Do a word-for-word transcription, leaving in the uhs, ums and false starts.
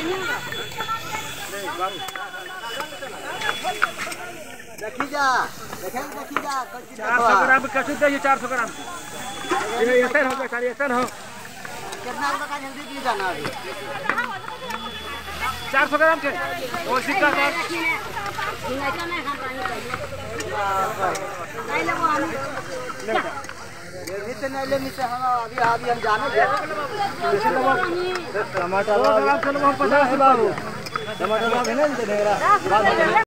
देखी जा देखें देखी जा चार सौ ग्राम कछु दे चार सौ ग्राम ये ऐसे हो गया सारी ऐसे हो कितना का जल्दी दी जाना अभी चार सौ ग्राम के और सिक्का का नहीं ले वो हम ये भी तो नहीं ले मिसे हम अभी अभी हम जाने टमाटर चलो हम पचास बाबू टमाटर है ना